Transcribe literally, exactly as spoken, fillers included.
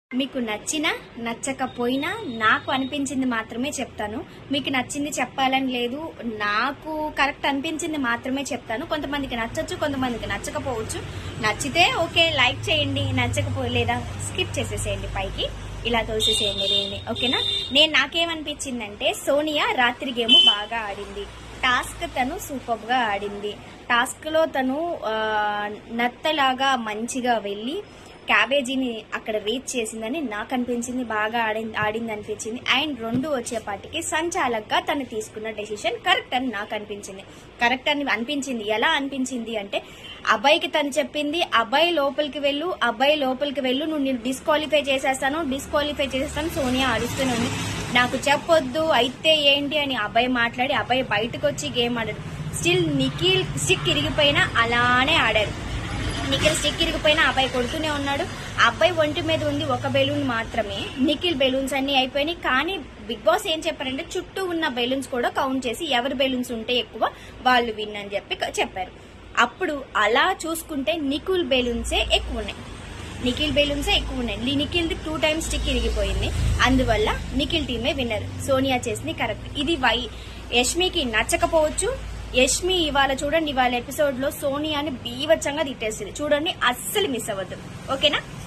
మీకు నచ్చినా నచ్చకపోయినా నాకు అనిపించింది మాత్రమే చెప్తాను. మీకు నచ్చింది చెప్పాలని లేదు, నాకు కరెక్ట్ అనిపించింది మాత్రమే చెప్తాను. కొంతమందికి నచ్చొచ్చు, కొంతమందికి నచ్చకపోవచ్చు. నచ్చితే ఓకే లైక్ చేయండి, నచ్చకపో లేదా స్కిప్ చేసేసేయండి, పైకి ఇలా తోసేసేయండి రీల్ని, ఓకేనా. నేను నాకేమనిపించిందంటే సోనియా రాత్రి గేమ్ బాగా ఆడింది. టాస్క్ తను సూపర్ గా ఆడింది. టాస్క్ లో తను నత్తలాగా మంచిగా వెళ్ళి క్యాబేజీని అక్కడ రీచ్ చేసిందని నాకు అనిపించింది. బాగా ఆడింది ఆడింది అనిపించింది. అండ్ రెండు వచ్చేపాటికి సంచాలకగా తను తీసుకున్న డెసిషన్ కరెక్ట్ అని నాకు అనిపించింది. కరెక్ట్ అని అనిపించింది. ఎలా అనిపించింది అంటే, అబ్బాయికి తను చెప్పింది, అబ్బాయి లోపలికి వెళ్ళు, అబ్బాయి లోపలికి వెళ్ళు, నువ్వు నేను డిస్క్వాలిఫై చేసేస్తాను డిస్క్వాలిఫై చేసేస్తాను సోనియా అడుస్తున్నాను, నాకు చెప్పొద్దు అయితే ఏంటి అని అబ్బాయి మాట్లాడి అబ్బాయి బయటకు వచ్చి గేమ్ ఆడాడు. స్టిల్ నిఖిల్ స్టిక్ ఇరిగిపోయినా అలానే ఆడారు. నిఖిల్ స్టిక్ ఇరిగిపోయినా అబ్బాయి కొడుతూనే ఉన్నాడు. అబ్బాయి ఒంటి మీద ఉంది ఒక బెలూన్ మాత్రమే. నిఖిల్ బెలూన్స్ అన్ని అయిపోయినాయి. కానీ బిగ్ బాస్ ఏం చెప్పారంటే చుట్టూ ఉన్న బెలూన్స్ కూడా కౌంట్ చేసి ఎవరి బెలూన్స్ ఉంటే ఎక్కువ వాళ్ళు విన్ అని చెప్పి చెప్పారు. అప్పుడు అలా చూసుకుంటే నిఖిల్ బెలూన్సే ఎక్కువ ఉన్నాయి. నిఖిల్ బెలూన్సే ఎక్కువ ఉన్నాయి. నిఖిల్ ది టూ టైమ్స్ స్టిక్ ఇరిగిపోయింది. అందువల్ల నిఖిల్ టీమే విన్నర్. సోనియా చేసింది కరెక్ట్. ఇది వై యష్మికి నచ్చకపోవచ్చు. యష్మి ఇవాళ చూడండి, ఇవాళ ఎపిసోడ్ లో సోనియాని బీవచ్చంగా తిట్టేస్తుంది చూడండి, అస్సలు మిస్ అవ్వద్దు, ఓకేనా.